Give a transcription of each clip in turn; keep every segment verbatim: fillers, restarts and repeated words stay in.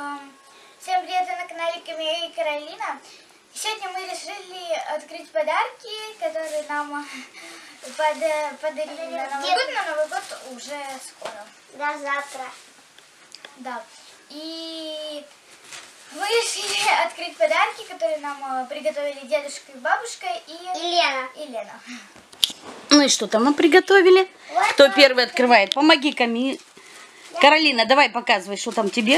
Эм, всем привет, вы на канале Камила и Каролина. Сегодня мы решили открыть подарки, которые нам под, подарили на Новый год. На Новый год уже скоро. Да, завтра. Да. И мы решили открыть подарки, которые нам приготовили дедушка и бабушка и, и Лена. И Лена. Ну и что там мы приготовили? Вот Кто это. первый открывает? Помоги, Ками. Каролина, давай показывай, что там тебе.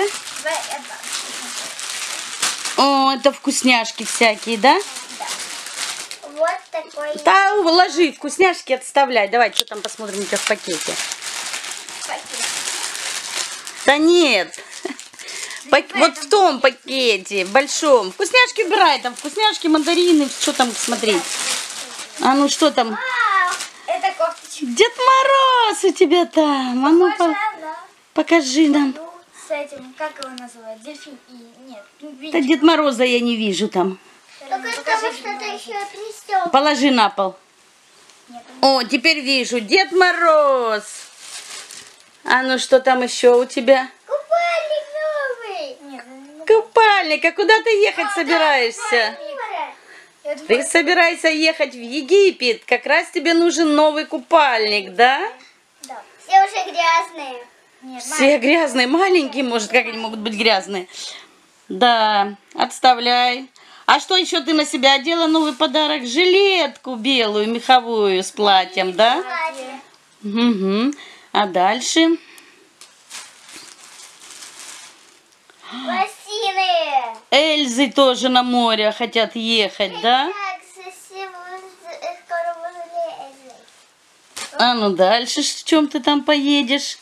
О, это вкусняшки всякие, да? Да. Вот такой. Да, ложи, вкусняшки отставляй. Давай, что там посмотрим у тебя в пакете. Пакет. Да нет. Пак... Вот в том пакете, большом. Вкусняшки убирай, там вкусняшки, мандарины, что там смотреть. А ну что там? Вау, это кофточка. Дед Мороз у тебя там. А ну по... Да. покажи нам. С этим, как его называют? Дельфин и... Нет. Да Дед Мороза я не вижу там. Только с тобой что-то еще трясем. Положи на пол. Нет, О, теперь вижу. Дед Мороз. А ну что там еще у тебя? Купальник новый. нет, нет. Купальник. А куда ты ехать собираешься? Я думаю, Ты собираешься ехать в Египет. Как раз тебе нужен новый купальник, да? да. Все уже грязные. Нет, Все грязные, маленькие, может, как они могут быть грязные? Да, отставляй. А что еще ты на себя одела? Новый подарок? Жилетку белую, меховую с платьем, да? Платье. Угу. А дальше? Лосины. Эльзы тоже на море хотят ехать, да? Так, совсем скоро возле. А ну дальше, в чем ты там поедешь?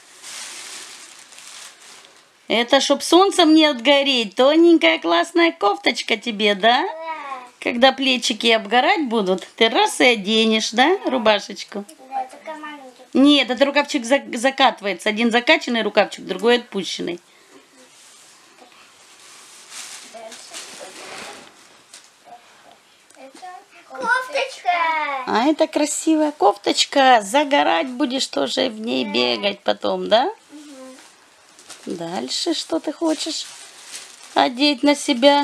Это чтоб солнцем не отгореть. Тоненькая классная кофточка тебе, да? Да. Когда плечики обгорать будут, ты раз и оденешь, да, рубашечку? Да, только маленький. Нет, этот рукавчик за- закатывается. Один закачанный рукавчик, другой отпущенный. это Кофточка. А это красивая кофточка. Загорать будешь тоже в ней бегать потом, да? Дальше что ты хочешь одеть на себя?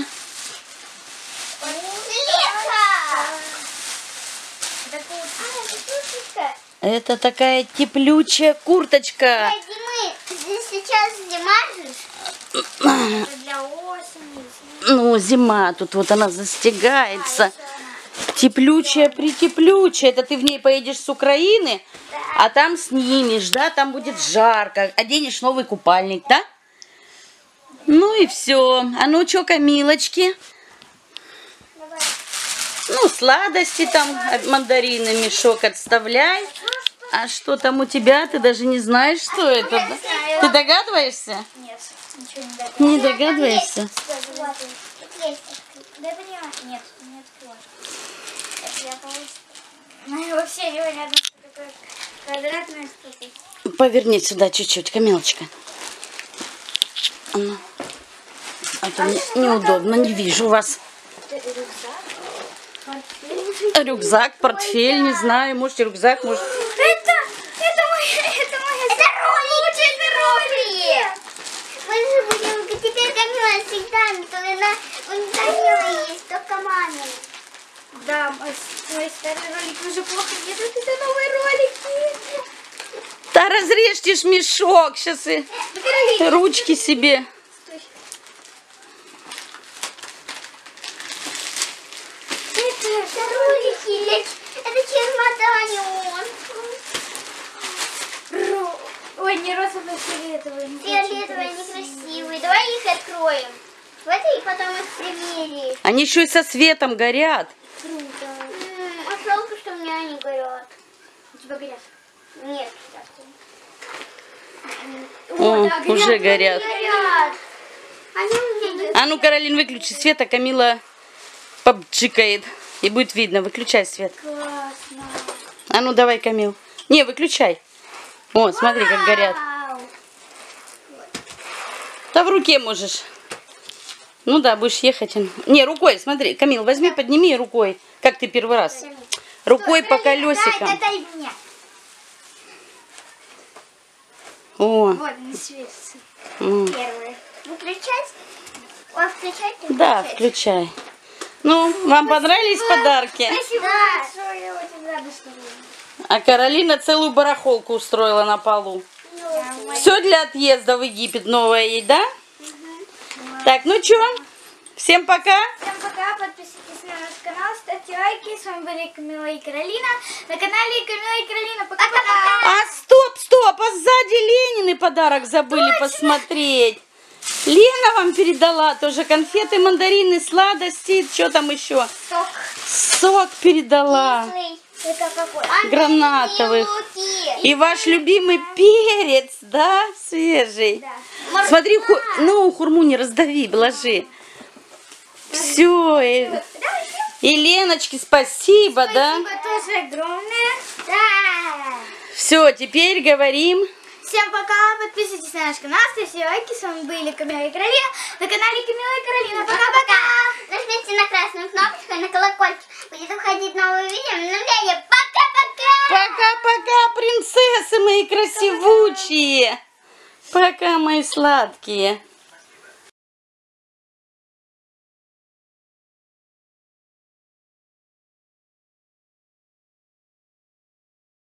Это курточка. Это такая теплючая курточка. Зимы. Здесь сейчас зима же. Это для осени. Ну, зима, тут вот она застегается. Теплючая, притеплючая. Это ты в ней поедешь с Украины, а там снимешь, да? Там будет жарко. Оденешь новый купальник, да? Ну и все. А ну что, Камилочки? Давай. Ну, сладости там, мандарины, мешок отставляй. А что там у тебя? Ты даже не знаешь, что это, да? Ты догадываешься? Нет, ничего не дает. Не догадываешься? Вот. Тут есть. Да я понимаю. Нет, не открывай. Это я получу. Ну, вообще непонятно, что такое квадратная штука. Поверни сюда чуть-чуть, Камилочка. А ну. А то не- неудобно, не вижу вас. Это рюкзак, портфель. Рюкзак, портфель, не знаю, может рюкзак, может... Это, это моя, это моя... Это ролики. Это ролики. Мы же будем теперь Камила всегда, то на у Камилы есть, только маме. Да, мой, мой старый ролик уже плохо едут, это новые ролики. Да разрежьте ж мешок, сейчас и ручки себе. Это, это ролики. Это чемоданчик. Ро- Ой, не розовый, фиолетовый. не очень Фиолетовые, красивый. некрасивые. Давай их откроем. Давайте и потом их примерим. Они еще и со светом горят. Круто. А жалко, что у меня они горят. У тебя горят? Нет, кстати. О, да, горят, уже горят. Горят. Они у меня А ну, Каролин, выключи свет, а Камила побджикает. И будет видно. Выключай свет. Классно. А ну, давай, Камил. Не, выключай. О, смотри, как горят. Вау. Да в руке можешь. Ну да, будешь ехать. Не, рукой, смотри. Камил, возьми, подними рукой. Как ты первый раз. Рукой по колесикам. Дай, дай мне. О, Вот, не светится. м. Первые. Выключать? Ой, включать? или Да, выключать? включай. Ну, вам понравились подарки? Спасибо Да. большое, я очень рада, что вы. А Каролина целую барахолку устроила на полу. Все для отъезда в Египет новое ей, да? Так, ну чё, всем пока. Всем пока, подписывайтесь на наш канал, ставьте лайки. С вами были Камила и Каролина. На канале Камила и Каролина. Пока-пока. А стоп, стоп, а сзади Ленины подарок забыли посмотреть. Лена вам передала тоже конфеты, мандарины, сладости, что там еще? Сок. Сок передала. Кислый. Это какой? Гранатовых. Луки. И ваш любимый перец, да, свежий. Да. Смотри, ху... ну, хурму не раздави, ложи. Все. И... и Леночке спасибо, да? Спасибо тоже огромное. Да. Все, теперь говорим. Всем пока, подписывайтесь на наш канал, ставьте лайки. С вами были Камила и Каролина. На канале Камила и Каролина. Пока-пока. Нажмите на красную кнопочку и на колокольчик. Будет выходить новое видео. Обновление. Пока-пока. Пока-пока, принцессы мои красивучие. Пока, мои сладкие.